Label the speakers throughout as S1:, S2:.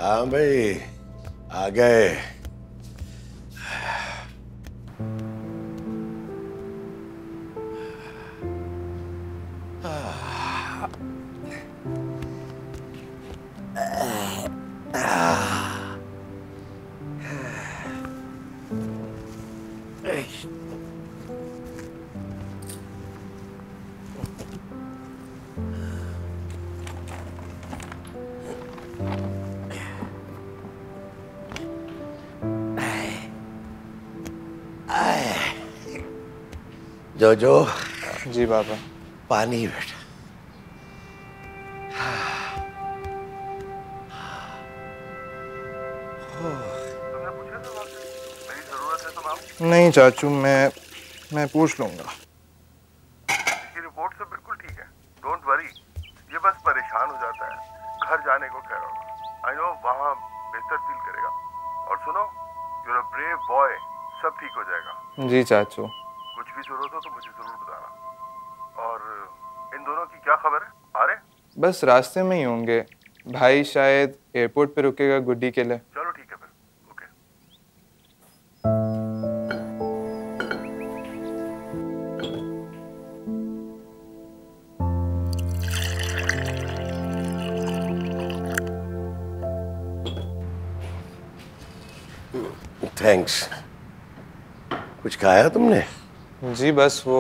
S1: हाँ भाई, आ गए। जो
S2: जी बाबा।
S1: पानी बेटा।
S3: तुमने पूछा था वहाँ से मेरी जरूरत है तो मैम?
S2: नहीं चाचू, मैं पूछ लूंगा।
S3: इसकी रिपोर्ट से बिल्कुल ठीक है, डोंट वरी। ये बस परेशान हो जाता है, घर जाने को कह रहा हूँ। आई नो वहाँ बेहतर फील करेगा। और सुनो, you are a brave boy, सब ठीक हो जाएगा।
S2: जी चाचू।
S3: कुछ भी जरूरत हो तो मुझे जरूर बताना। और इन दोनों की क्या खबर है, आ रहे?
S2: बस रास्ते में ही होंगे। भाई शायद एयरपोर्ट पे रुकेगा गुड्डी के लिए।
S3: चलो ठीक है फिर, ओके।
S1: थैंक्स। कुछ खाया तुमने?
S2: जी बस वो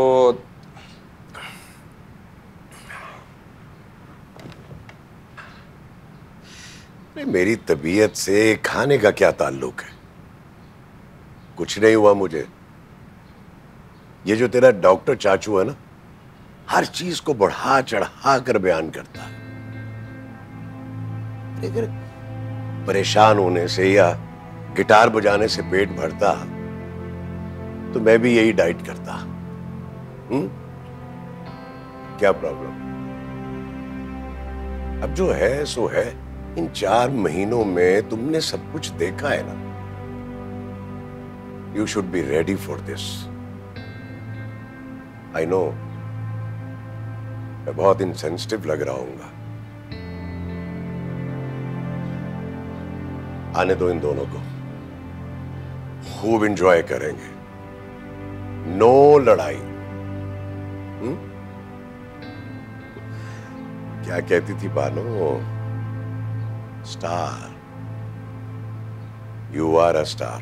S1: मेरी तबीयत से खाने का क्या ताल्लुक है? कुछ नहीं हुआ मुझे। ये जो तेरा डॉक्टर चाचू है ना, हर चीज को बढ़ा चढ़ा कर बयान करता है। अगर परेशान होने से या गिटार बजाने से पेट भरता तो मैं भी यही डाइट करता। क्या प्रॉब्लम? अब जो है सो है। इन 4 महीनों में तुमने सब कुछ देखा है ना। You should be ready for this. I know मैं बहुत इनसेंसिटिव लग रहा हूंगा। आने दो इन दोनों को, खूब एंजॉय करेंगे। नो लड़ाई। क्या कहती थी Bano? Star. You are a star,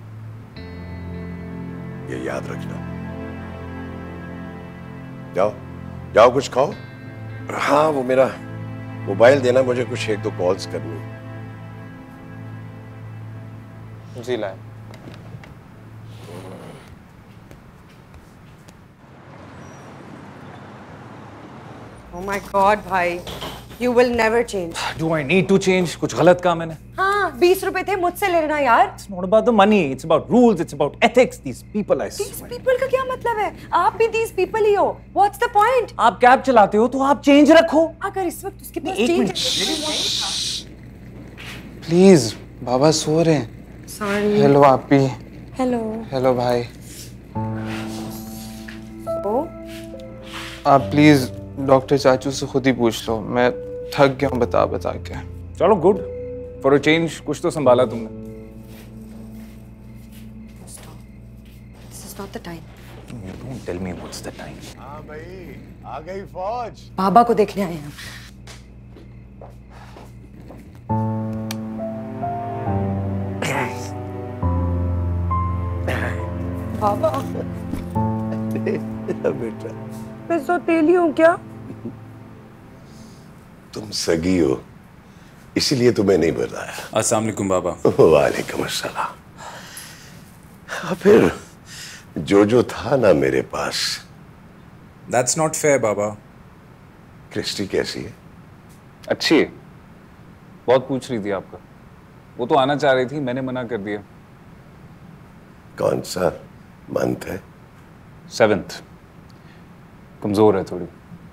S1: ये याद रखना। जाओ जाओ, कुछ खाओ। हाँ, वो मेरा मोबाइल देना, मुझे कुछ 1-2 कॉल्स करनी है।
S2: जी लाए।
S4: Oh my God, भाई, you will never change.
S5: Do I need to change? कुछ गलत कहा मैंने?
S4: हाँ, 20 रुपए थे, मुझसे ले लेना यार।
S5: It's not about the money. It's about rules. It's about ethics. These people, I
S4: These
S5: swear.
S4: people का क्या मतलब है? आप भी these people ही हो। What's the point?
S5: आप कैब चलाते हो तो आप चेंज रखो।
S4: अगर इस वक्त उसके पास
S5: एक
S4: change
S5: मिनट।
S2: प्लीज, बाबा सो रहे हैं।
S4: Sorry.
S2: हेलो आपी।
S4: Hello.
S2: हेलो भाई।
S4: ओ?
S2: आप प्लीज डॉक्टर चाचू से खुद ही पूछ लो। मैं थक गया हूँ बता बता के।
S5: चलो गुड। फॉर अ चेंज कुछ तो संभाला तुमने।
S4: Stop. This is not the time.
S5: You don't tell me what's the time.
S1: हाँ भाई, आ गई फौज।
S4: बाबा को देखने आए हैं। बाबा,
S1: बेटा,
S4: मैं सौतेली हूँ क्या?
S1: तुम सगी हो, इसीलिए तुम्हें नहीं बताया।
S5: अस्सलाम वालेकुम बाबा।
S1: वालेकुम अस्सलाम। फिर जो था ना मेरे पास।
S5: That's not fair बाबा।
S1: क्रिस्टी कैसी है?
S5: अच्छी है। बहुत पूछ रही थी आपका। वो तो आना चाह रही थी, मैंने मना कर दिया।
S1: कौन सा मंथ है?
S5: 7th। कमजोर है थोड़ी।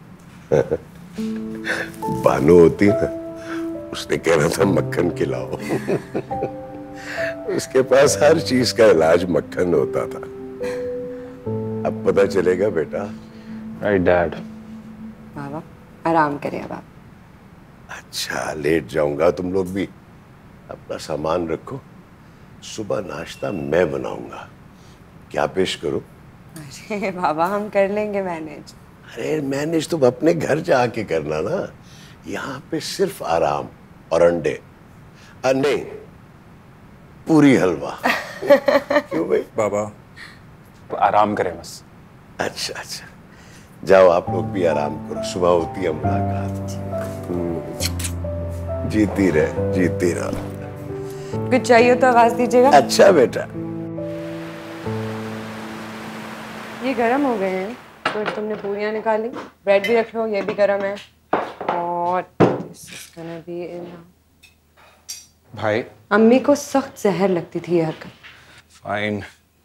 S1: बानो होती ना, उसने कहना था मक्खन खिलाओ। उसके पास हर चीज का इलाज मक्खन होता था। अब पता चलेगा बेटा।
S5: Right dad.
S4: बाबा, आराम करें अब आप।
S1: अच्छा, लेट जाऊंगा, तुम लोग भी अपना सामान रखो, सुबह नाश्ता मैं बनाऊंगा। क्या पेश करूं?
S4: अरे बाबा, हम कर लेंगे मैनेज।
S1: अरे मैनेज तुम अपने घर जाके करना ना, यहाँ पे सिर्फ आराम और अंडे। नहीं, पूरी हलवा। क्यों भाई?
S5: बाबा आराम करें बस।
S1: अच्छा अच्छा, जाओ आप लोग भी आराम करो, सुबह होती है मुलाकात। जीती रहे, जीती रहो।
S4: कुछ चाहिए तो आवाज दीजिएगा।
S1: अच्छा बेटा।
S4: ये गरम हो गए हैं तो तुमने पूरियां निकाली, ब्रेड भी रख लो, ये भी गरम है। और
S5: भाई
S4: अम्मी को सख्त जहर लगती थी ये हरकत।
S5: फाइन।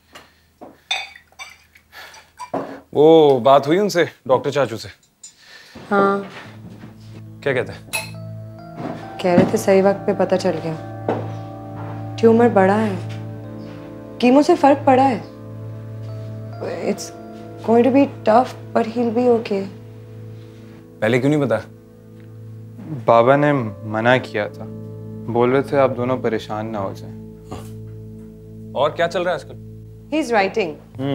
S5: वो बात हुई उनसे, डॉक्टर चाचू से?
S4: हाँ,
S5: क्या कहते हैं?
S4: कह रहे थे सही वक्त पे पता चल गया, ट्यूमर बड़ा है, कीमो से फर्क पड़ा है। It's going to be tough but he will be okay.
S5: पहले क्यों नहीं बताया?
S2: बाबा ने मना किया था, बोल रहे थे आप दोनों परेशान ना हो जाएं।
S5: और क्या चल रहा है आजकल?
S4: He is writing.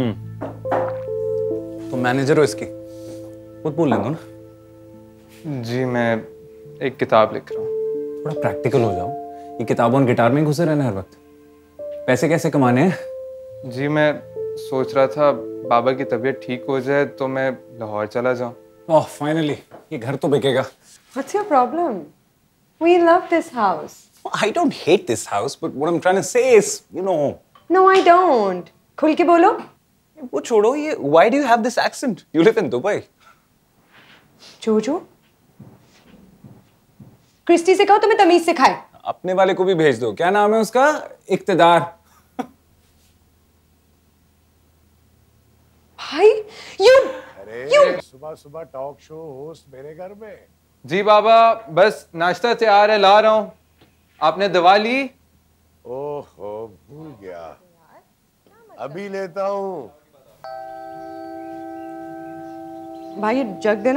S5: तो मैनेजर हो इसकी, खुद बोल लें दो ना।
S2: जी मैं एक किताब लिख रहा हूँ।
S5: थोड़ा प्रैक्टिकल हो जाओ, ये किताबों और गिटार में ही घुसे रहना हर वक्त। पैसे कैसे कमाने हैं?
S2: जी मैं सोच रहा था बाबा की तबीयत ठीक हो जाए तो मैं लाहौर चला जाऊँ।
S5: ओह फाइनली, ये घर तो बिकेगा।
S4: What's your problem? We love this house.
S5: I don't hate this house, but what I'm trying to say is, you know.
S4: No, I don't. खुल के बोलो।
S5: वो छोड़ो ये, why do you have this accent? You live in Dubai.
S4: Jojo, Christy से कहो तुम्हें तमीज सिखाए।
S5: अपने वाले को भी भेज दो, क्या नाम है उसका? इक्तदार।
S4: भाई, you
S1: सुबह सुबह टॉक शो होस्ट मेरे घर में।
S2: जी बाबा, बस नाश्ता तैयार है, ला रहा हूँ। आपने दवा ली?
S1: ओहो भूल गया, अभी लेता हूँ।
S4: भाई ये जग देना।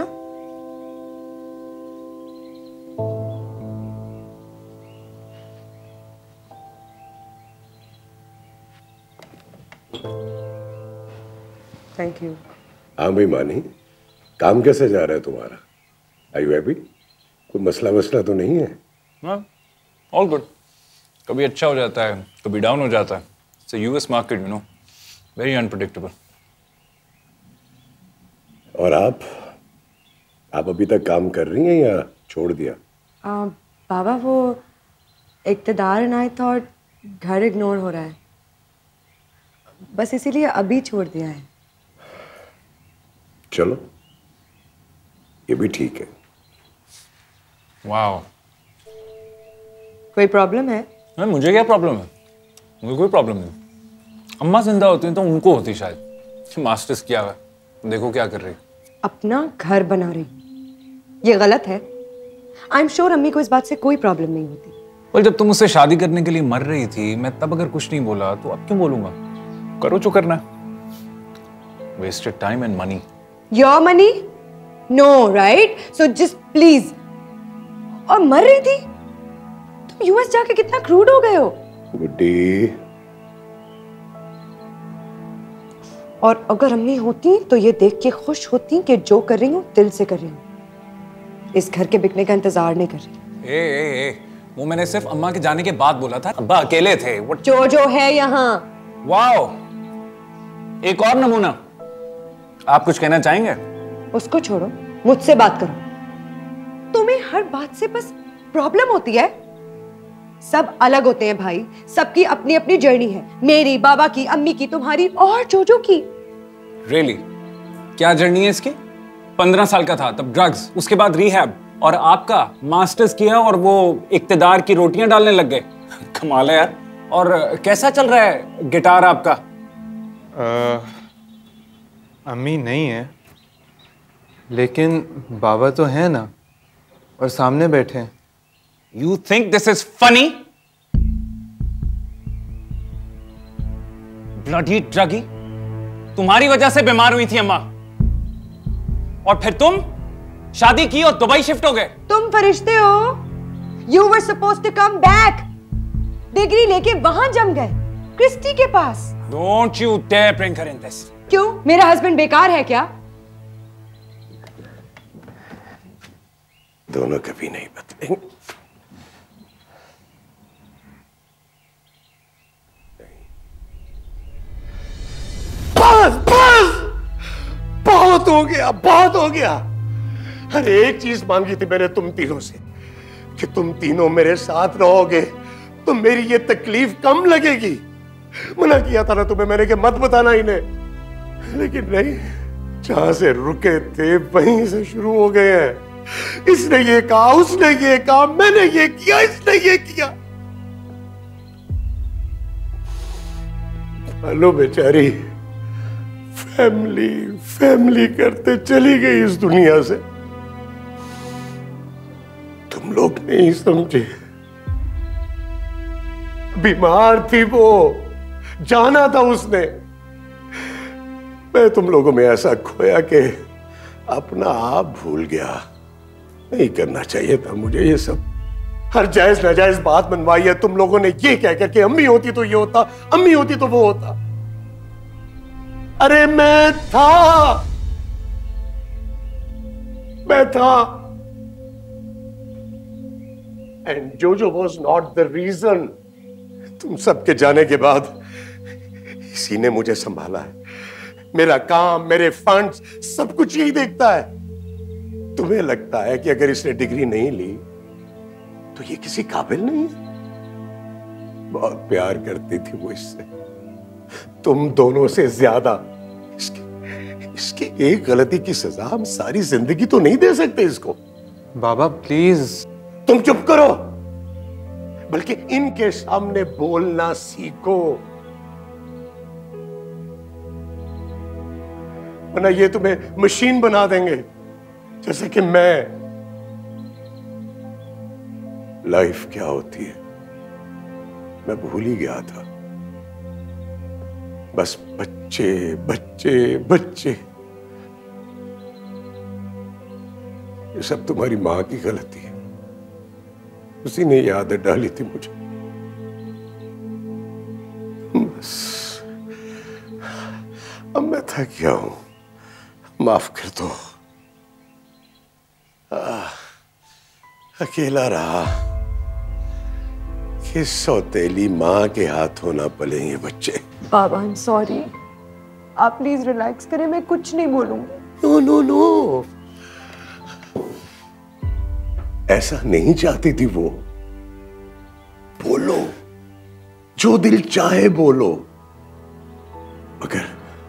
S4: Thank you.
S1: हाँ भाई मानी, काम कैसे जा रहा है तुम्हारा? Are you happy? कोई मसला तो नहीं है?
S5: All good. कभी अच्छा हो जाता है, कभी डाउन हो जाता है। It's a US market, you know, very unpredictable.
S1: और आप अभी तक काम कर रही हैं या छोड़ दिया?
S4: बाबा वो इक्तदार इनायत और घर इग्नोर हो रहा है, बस इसीलिए अभी छोड़ दिया है।
S1: चलो ये भी ठीक है।
S5: वाओ।
S4: कोई प्रॉब्लम है?
S5: नहीं, मुझे क्या प्रॉब्लम है? मुझे कोई प्रॉब्लम नहीं। अम्मा जिंदा होती हैं तो उनको होती शायद। मास्टर्स किया हुआ है, देखो क्या कर रही।
S4: अपना घर बना रही, ये गलत है। आई एम श्योर अम्मी को इस बात से कोई प्रॉब्लम नहीं होती।
S5: और जब तुम उससे शादी करने के लिए मर रही थी, मैं तब अगर कुछ नहीं बोला तो अब क्यों बोलूंगा? करो जो करना। Wasted time and money.
S4: Your money? No, right? So just please. और मर रही थी? तुम यूएस जाके कितना क्रूड हो गए हो।
S1: गुड्डी।
S4: और अगर अम्मी होती तो ये देख के खुश होती कि जो कर रही हूँ दिल से कर रही हूँ, इस घर के बिकने का इंतजार नहीं कर रही।
S5: ए, वो मैंने सिर्फ अम्मा के जाने के बाद बोला था। अब्बा अकेले थे।
S4: जो है यहाँ।
S5: वाओ, एक और नमूना। आप कुछ कहना चाहेंगे?
S4: उसको छोड़ो, मुझसे बात करो। तुम्हें हर बात से बस प्रॉब्लम होती है। सब अलग होते हैं भाई, सबकी अपनी अपनी जर्नी है। मेरी, बाबा की, अम्मी की, तुम्हारी और जोजो की।
S5: रियली? क्या जर्नी है इसकी? 15 साल का था तब ड्रग्स, उसके बाद रिहैब, और आपका मास्टर्स किया और वो इक्तदार की रोटियां डालने लग गए। कमाल है यार। और कैसा चल रहा है गिटार आपका?
S2: अम्मी नहीं है, लेकिन बाबा तो है ना, और सामने बैठे हैं।
S5: You think this is funny? Bloody druggy! तुम्हारी वजह से बीमार हुई थी अम्मा, और फिर तुम शादी की और दुबई शिफ्ट हो गए।
S4: तुम फरिश्ते हो। You were supposed to come back. Degree लेके वहां जम गए, क्रिस्टी के पास।
S5: Don't you dare bring her in this.
S4: क्यों, मेरा हस्बैंड बेकार है क्या?
S1: दोनों कभी नहीं बदलेंगे। बस बस, बहुत हो गया, बहुत हो गया। हर एक चीज मांगी थी मैंने तुम तीनों से कि तुम तीनों मेरे साथ रहोगे तो मेरी ये तकलीफ कम लगेगी। मना किया था ना तुम्हें मैंने कि मत बताना इन्हें, लेकिन नहीं, जहां से रुके थे वहीं से शुरू हो गए हैं। इसने ये कहा, उसने ये कहा, मैंने ये किया, इसने ये किया। हेलो बेचारी, फैमिली फैमिली करते चली गई इस दुनिया से। तुम लोग नहीं समझे, बीमार थी वो, जाना था उसने। मैं तुम लोगों में ऐसा खोया कि अपना आप भूल गया। नहीं करना चाहिए था मुझे ये सब। हर जायज नाजायज बात मनवाई है तुम लोगों ने, ये कह करके अम्मी होती तो ये होता, अम्मी होती तो वो होता। अरे मैं था एंड जोजो वॉज नॉट द रीजन। तुम सबके जाने के बाद इसी ने मुझे संभाला है। मेरा काम, मेरे फंड्स, सब कुछ यही देखता है। तुम्हें लगता है कि अगर इसने डिग्री नहीं ली तो ये किसी काबिल नहीं है? बहुत प्यार करती थी वो इससे, तुम दोनों से ज्यादा। इसकी एक गलती की सजा हम सारी जिंदगी तो नहीं दे सकते इसको।
S2: बाबा प्लीज।
S1: तुम चुप करो, बल्कि इनके सामने बोलना सीखो, वरना ये तुम्हें मशीन बना देंगे जैसे कि मैं। लाइफ क्या होती है मैं भूल ही गया था। बस बच्चे बच्चे बच्चे। ये सब तुम्हारी मां की गलती है, उसी ने ये आदत डाली थी मुझे। बस अब मैं थक गया हूं, माफ कर दो। अकेला रहा कि सौतेली मां के हाथों ना पले ये बच्चे।
S4: बाबा आई एम सॉरी, आप प्लीज रिलैक्स करें, मैं कुछ नहीं बोलूंगी।
S1: नो नो नो, ऐसा नहीं चाहती थी वो। बोलो, जो दिल चाहे बोलो, मगर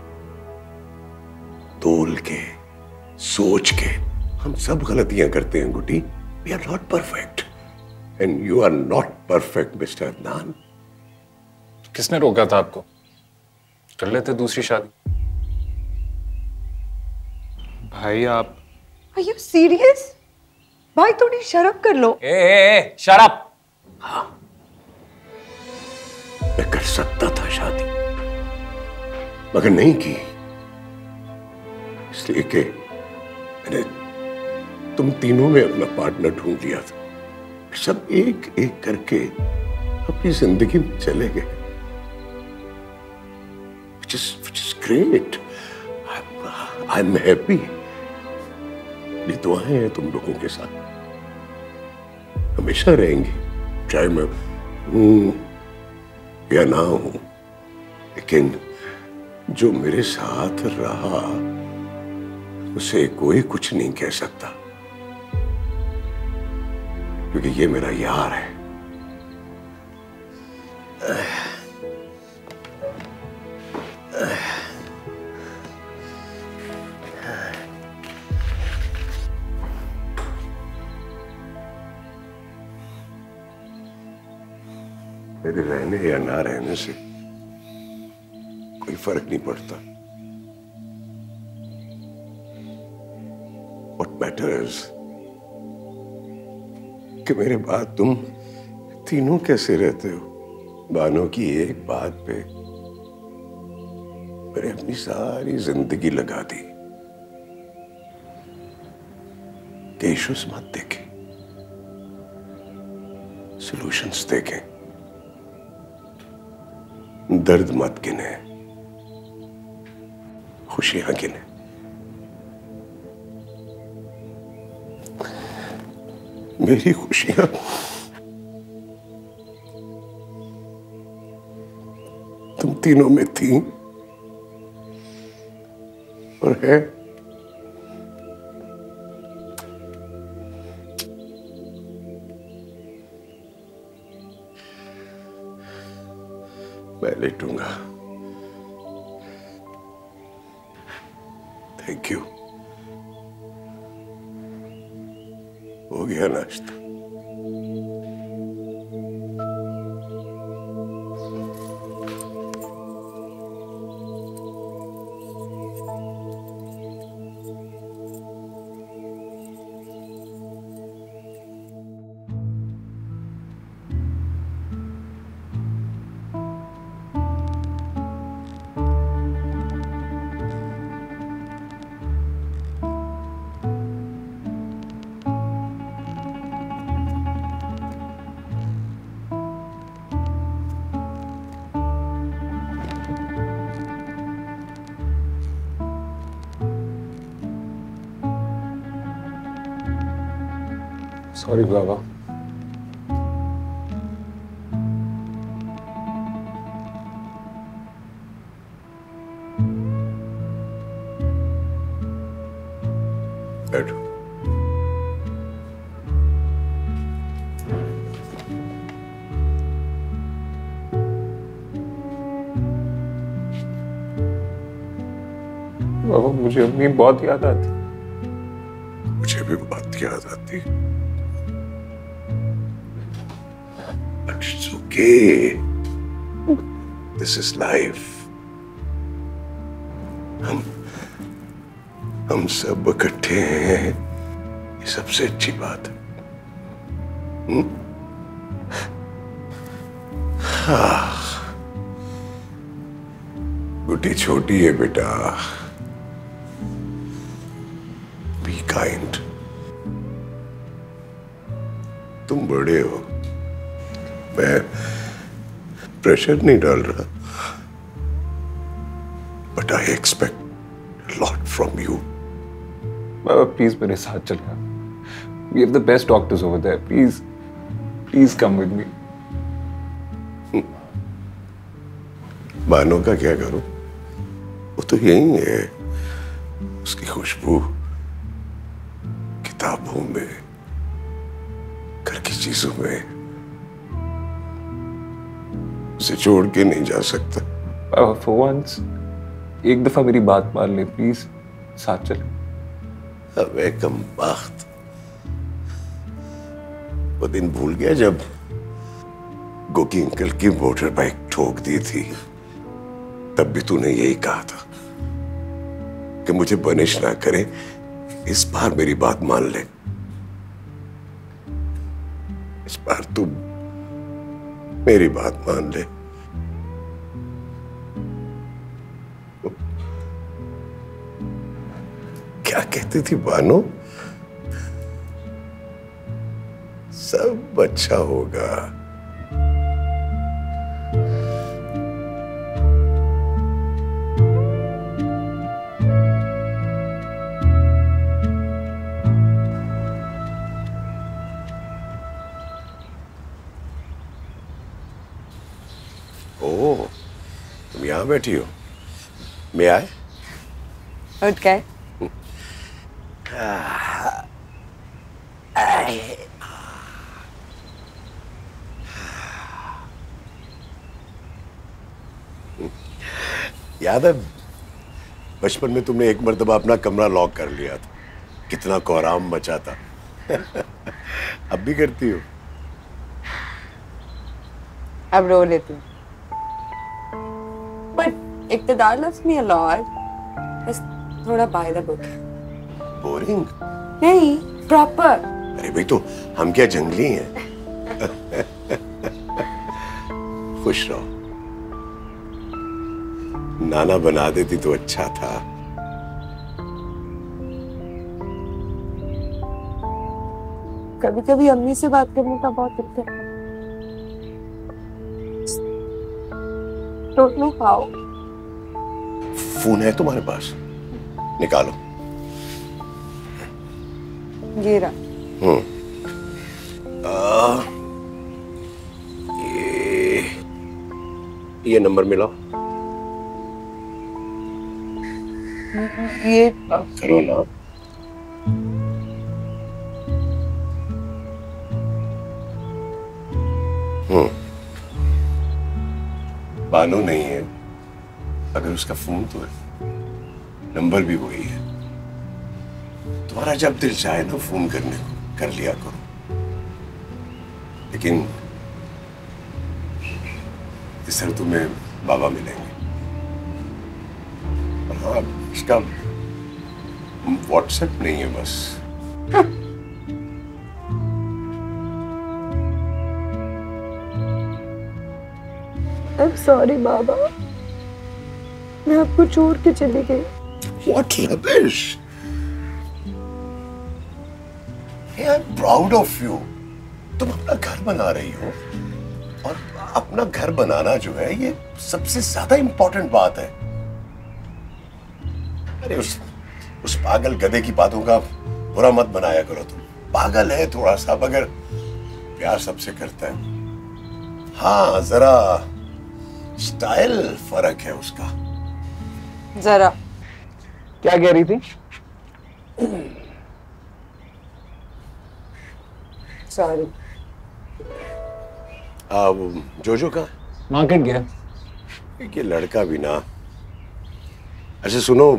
S1: तोल के, सोच के। हम सब गलतियां करते हैं Guddi. We are not perfect and you are not perfect mister Adnan.
S5: किसने रोका था आपको? कर लेते दूसरी शादी।
S2: भाई आप।
S4: Are you serious? भाई थोड़ी शर्म कर लो।
S5: ए शट अप।
S1: मैं कर सकता था शादी, मगर नहीं की, इसलिए कि मैंने तुम तीनों में अपना पार्टनर ढूंढ लिया था। सब एक एक करके अपनी जिंदगी में चले गए, which is great. I'm happy. ये दुआएं हैं तुम लोगों के साथ, हमेशा रहेंगी, चाहे मैं हूं या ना हूं। लेकिन जो मेरे साथ रहा उसे कोई कुछ नहीं कह सकता, क्योंकि ये मेरा यार है। मेरे रहने या ना रहने से कोई फर्क नहीं पड़ता। What matters कि मेरे बाद तुम तीनों कैसे रहते हो। बानो की एक बात पे मैंने अपनी सारी जिंदगी लगा दी कि इश्यूज मत देखें, सॉल्यूशंस देखें। दर्द मत गिने, खुशियां गिने। मेरी खुशियां तुम तीनों में थी और है। मैं लेटूंगा। Thank you. हो गया नाश्ता?
S5: सॉरी बाबा।
S1: बैठो।
S5: बाबा मुझे अम्मी बहुत याद आती।
S1: मुझे भी बहुत याद आती। It's okay. This is life. हम सब इकट्ठे हैं, ये सबसे अच्छी बात है। गुड्डी छोटी है बेटा। Be kind. तुम बड़े हो, मैं प्रेशर नहीं डाल रहा, but I expect lot from you.
S5: बाबा प्लीज मेरे साथ चलना। We have the best doctors over there. Please, please come with me.
S1: Bano का क्या करूं? वो तो यही है, उसकी खुशबू किताबों में, घर की चीजों में, उसे छोड़ के नहीं जा सकता।
S5: बाबा for once, एक दफा मेरी बात मान ले प्लीज, साथ चले।
S1: अबे कमबख्त, वो दिन भूल गया जब गोकी अंकल की मोटर बाइक ठोक दी थी? तब भी तूने यही कहा था कि मुझे पनिश ना करे, इस बार मेरी बात मान ले। इस बार तू मेरी बात मान ले। क्या कहती थी बानो? सब अच्छा होगा। ओह, तुम यहां बैठी हो? मैं आए?
S4: उठ गए?
S1: याद है बचपन में तुमने एक मर्तबा अपना कमरा लॉक कर लिया था, कितना कोहराम मचा था। अब भी करती हो?
S4: अब रो लेती हूँ। But Iqtidar loves me a lot. बस थोड़ा बाय द बुक है।
S1: बोरिंग?
S4: नहीं, प्रॉपर।
S1: अरे भाई, तो हम क्या जंगली हैं? खुश रहो। नाना बना देती तो अच्छा था।
S4: कभी कभी अम्मी से बात करने का बहुत दिल करता है। don't know how.
S1: फोन है तुम्हारे पास? निकालो।
S4: ये रहा।
S1: ये नंबर मिलाओ।
S4: ये
S1: करो ना। बानो नहीं है, अगर उसका फोन तो है, नंबर भी वही है। तुम्हारा जब दिल चाहे ना फोन करने को कर लिया करो, लेकिन इस तरह तुम्हें बाबा मिलेंगे। और हाँ, इसका व्हाट्सएप नहीं है बस।
S4: I'm sorry बाबा, मैं आपको छोड़ के चली गई।
S1: What rubbish! Hey, I'm proud of you. तुम अपना घर बना रही हो, और अपना घर बनाना जो है ये सबसे ज्यादा इंपॉर्टेंट बात है। अरे उस पागल गधे की बातों का बुरा मत बनाया करो तुम। पागल है थोड़ा सा, मगर प्यार सबसे करता है। हाँ, जरा स्टाइल फर्क है उसका।
S4: जरा।
S5: क्या कह रही थी?
S4: सॉरी।
S1: जोजो कहाँ?
S5: मार्केट गया।
S1: ये लड़का भी ना। अच्छा सुनो,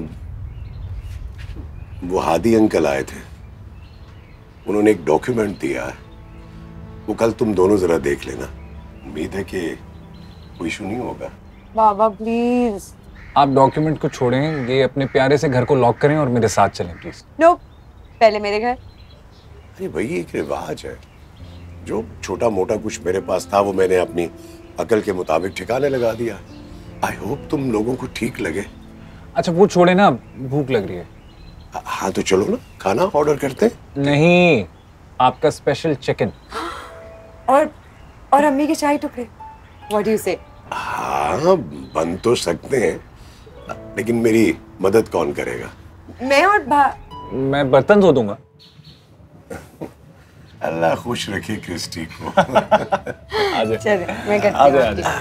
S1: वो हादी अंकल आए थे, उन्होंने एक डॉक्यूमेंट दिया है, वो कल तुम दोनों जरा देख लेना। उम्मीद है कि कोई इशू नहीं होगा।
S4: बाबा प्लीज।
S5: आप डॉक्यूमेंट को छोड़ें, ये अपने प्यारे से घर को लॉक करें और मेरे साथ चलें प्लीज।
S4: नो, पहले मेरे घर।
S1: अरे भाई, एक रिवाज है। जो छोटा मोटा कुछ मेरे पास था वो मैंने अपनी अकल के मुताबिक ठिकाने लगा दिया। आई होप तुम लोगों को ठीक लगे।
S5: अच्छा वो छोड़े ना, भूख लग रही है।
S1: हाँ तो चलो ना, खाना ऑर्डर करते हैं।
S5: नहीं, आपका स्पेशल चिकन।
S4: और अम्मी के चाय टुकड़े। What do you say?
S1: हाँ, बन तो सकते हैं, लेकिन मेरी मदद कौन करेगा?
S4: मैं और
S5: मैं बर्तन धो दूंगा।
S1: अल्लाह खुश रखे क्रिस्टी को।
S4: चले, मैं करती हूँ आपकी।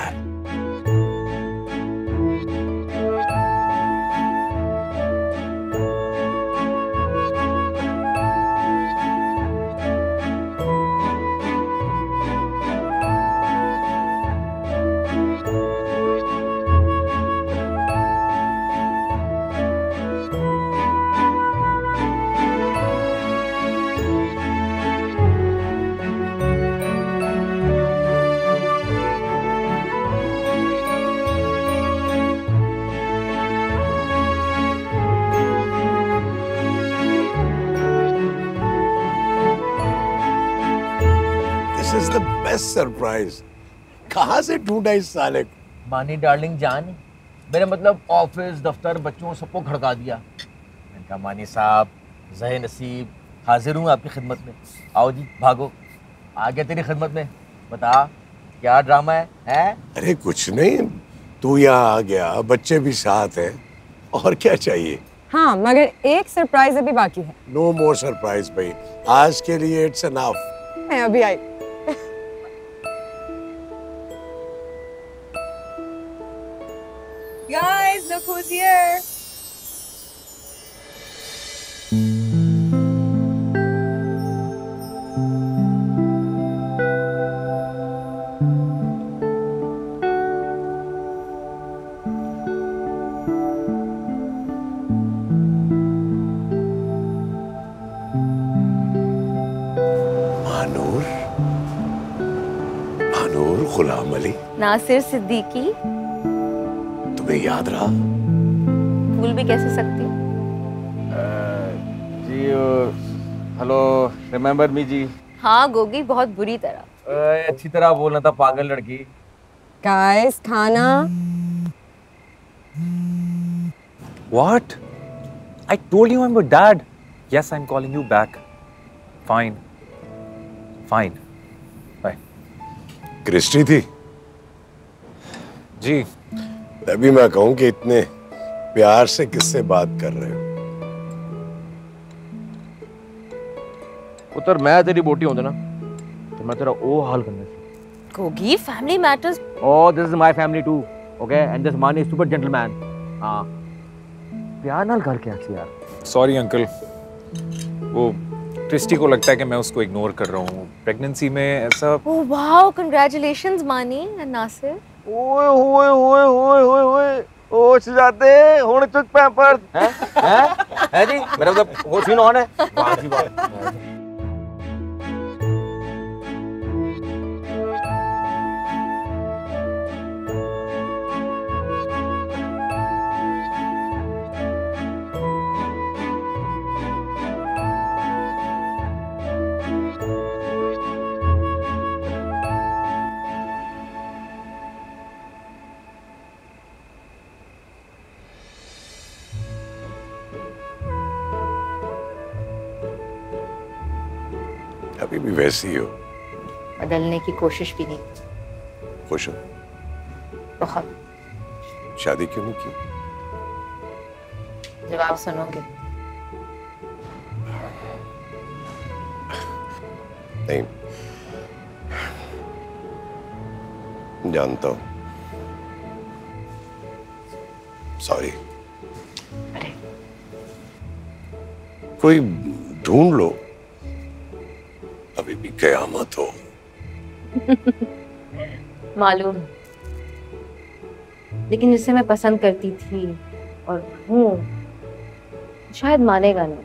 S1: This is the best surprise. कहाँ से ढूंढा इस साले को?
S6: मानी डार्लिंग जान, मेरा मतलब ऑफिस दफ्तर बच्चों सबको खड़का दिया। मैंने कहा मानी साहब, ज़हे नसीब, हाजिर हूँ आपकी खिदमत में। आओ जी, भागो, आ गया तेरी खिदमत में। बता क्या ड्रामा है?
S1: अरे कुछ नहीं, तू यहाँ आ गया, बच्चे भी साथ हैं, और क्या चाहिए?
S4: हाँ, मगर एक सरप्राइज अभी बाकी है।
S1: नो मोर सरप्राइज भाई, आज के लिए इट्स एनफ।
S4: मैं अभी आई। Guys, look who's here.
S1: Manur Ghulam Ali,
S7: Nasir Siddiqui.
S1: तुम्हें याद रहा?
S7: भूल भी कैसे सकती हूँ?
S6: जी हेलो, रिमेम्बर मी जी?
S7: हाँ गोगी, बहुत बुरी तरह।
S6: अच्छी तरह बोलना था पागल लड़की।
S4: Guys, खाना।
S5: What? I told you I'm your dad. Yes, I'm calling you back. Fine. Fine. Bye.
S1: Christy थी?
S5: जी
S1: तभी मैं कहूं कि इतने प्यार से किससे बात कर रहे हो।
S6: पुत्र मैं तेरी बोटी होंदा ना तो मैं तेरा ओ हाल करना सी।
S7: Gogi, family matters.
S6: Oh, this is my family too. Okay, and this man is super gentleman. हाँ प्यार नाल कर क्या सी यार।
S5: सॉरी अंकल, वो क्रिस्टी को लगता है कि मैं उसको इग्नोर कर रहा हूँ। प्रेगनेंसी में ऐसा।
S7: Oh wow, congratulations Maani and Nasir.
S6: ओए ओए ओए ओए ओए ओए ओ शहजादे हुण चुक पैंपर हैं जी मेरा मतलब वो सीन ऑन है। वाह जी वाह।
S1: अभी भी वैसी हो।
S7: बदलने की कोशिश भी नहीं।
S1: खुश हो?
S7: बहुत।
S1: शादी क्यों नहीं की?
S7: जवाब सुनोगे?
S1: नहीं, जानता हूं। सॉरी।
S7: अरे
S1: कोई ढूंढ लो, अभी भी कयामत हो।
S7: मालूम, लेकिन जिसे मैं पसंद करती थी और हूँ शायद मानेगा नहीं।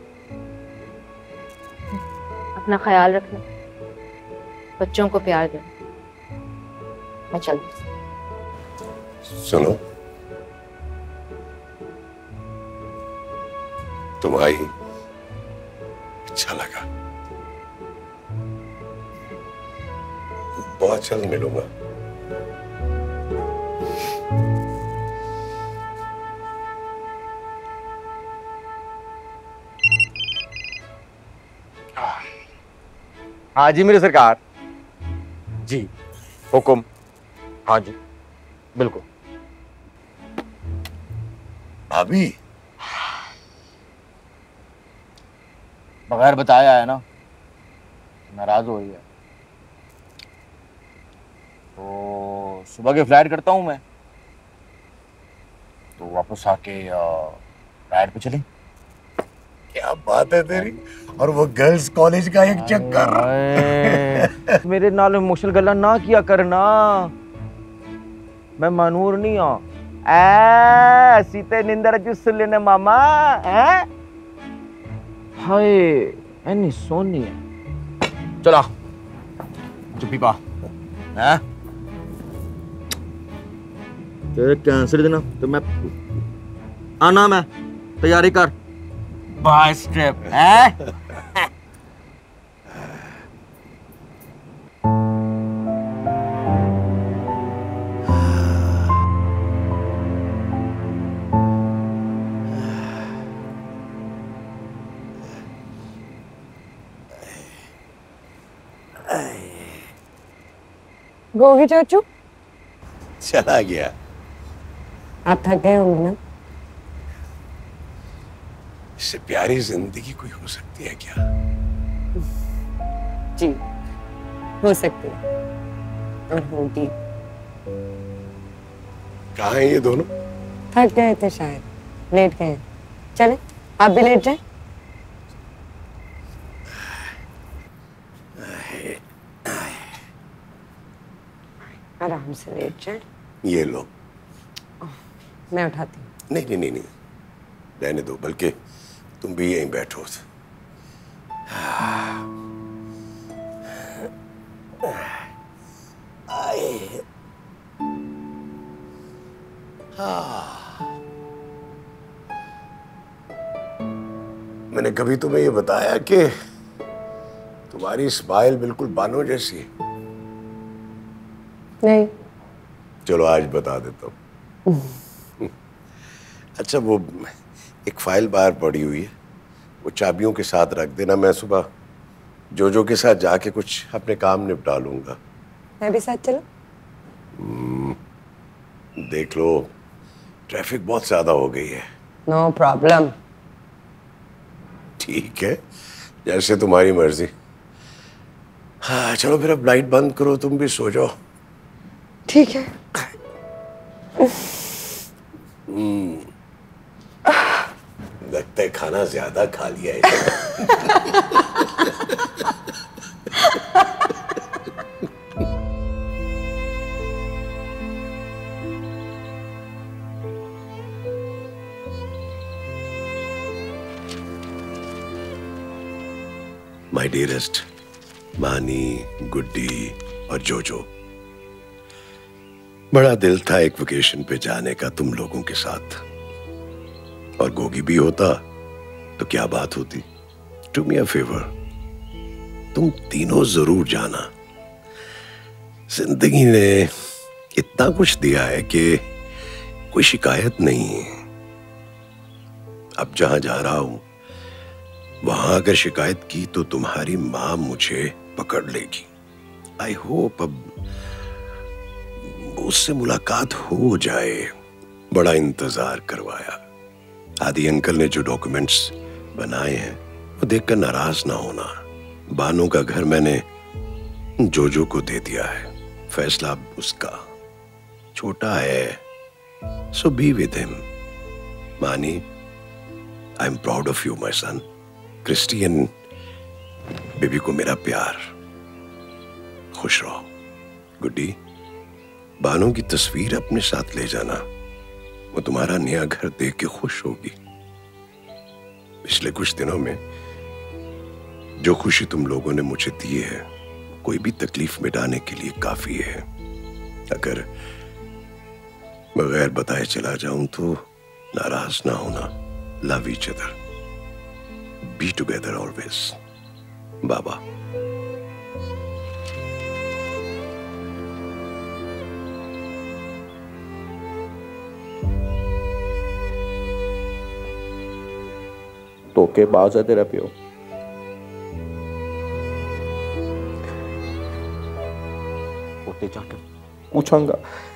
S7: अपना ख्याल रखना, बच्चों को प्यार देना। मैं चलती।
S1: सुनो, तुम आई, अच्छा लगा। बहुत जल्द मिलूंगा।
S6: हाँ जी मेरी सरकार। जी हुक्म। हाँ जी बिल्कुल।
S1: भाभी
S6: बगैर बताया है ना, नाराज हो रही है। तो सुबह की फ्लाइट करता हूँ मैं, तो वापस आके राइड पे चलें।
S1: क्या बात है तेरी, और वो गर्ल्स कॉलेज का एक चक्कर।
S6: मेरे नाल इमोशनल गल्ला ना किया करना, मैं मनूर नहीं हाँ। ऐसी ते निंदर चुस लेने मामा है। हाय एनी सोनी है। चला चुप्पी पा है तेरे कैंसर देना तो मैं आना, मैं तैयारी कर बाय स्ट्रिप है।
S4: गोगी चाचू
S1: चला गया।
S4: आप थक गए होंगे ना?
S1: इससे प्यारी जिंदगी कोई हो सकती है क्या?
S4: जी हो सकती है, और होगी।
S1: कहाँ हैं ये दोनों?
S4: थक गए थे शायद, लेट गए। चले आप भी लेट जाए। आराम से लेट जाए।
S1: ये लो।
S4: मैं उठाती हूँ।
S1: नहीं नहीं नहीं नहीं, रहने दो, बल्कि तुम भी यहीं बैठो। मैंने कभी तुम्हें ये बताया कि तुम्हारी स्माइल बिल्कुल बानो जैसी है?
S4: नहीं।
S1: चलो आज बता देता हूँ। अच्छा, वो एक फाइल बाहर पड़ी हुई है, वो चाबियों के साथ रख देना। मैं सुबह जोजो के साथ जाके कुछ अपने काम निपटा लूंगा।
S4: मैं भी साथ चलूं?
S1: देख लो, ट्रैफिक बहुत ज्यादा हो गई है।
S4: No problem.
S1: ठीक है, जैसे तुम्हारी मर्जी। हाँ चलो फिर अब लाइट बंद करो, तुम भी सो जाओ।
S4: ठीक है।
S1: लगता है खाना ज्यादा खा लिया है। माय डियरेस्ट मानी, गुड्डी और जोजो, बड़ा दिल था एक वेकेशन पे जाने का तुम लोगों के साथ, और गोगी भी होता तो क्या बात होती। डू मी अ फेवर, तुम तीनों जरूर जाना। जिंदगी ने इतना कुछ दिया है कि कोई शिकायत नहीं है। अब जहां जा रहा हूं वहां अगर शिकायत की तो तुम्हारी मां मुझे पकड़ लेगी। आई होप अब उससे मुलाकात हो जाए। बड़ा इंतजार करवाया। आदि अंकल ने जो डॉक्यूमेंट्स बनाए हैं वो देखकर नाराज ना होना। बानो का घर मैंने जोजो को दे दिया है, फैसला अब उसका। छोटा है सो B with him. Maani, I am proud of you my son. Christian baby को मेरा प्यार। खुश रहो। गुड्डी, बानो की तस्वीर अपने साथ ले जाना, वो तुम्हारा नया घर देख के खुश होगी। पिछले कुछ दिनों में जो खुशी तुम लोगों ने मुझे दी है कोई भी तकलीफ मिटाने के लिए काफी है। अगर बगैर बताए चला जाऊं तो नाराज ना होना। Love each other, be together always. बाबा।
S8: धोखेबाज है तेरा प्यो।
S6: ਉੱਤੇ ਜਾ ਕੇ
S8: पूछांगा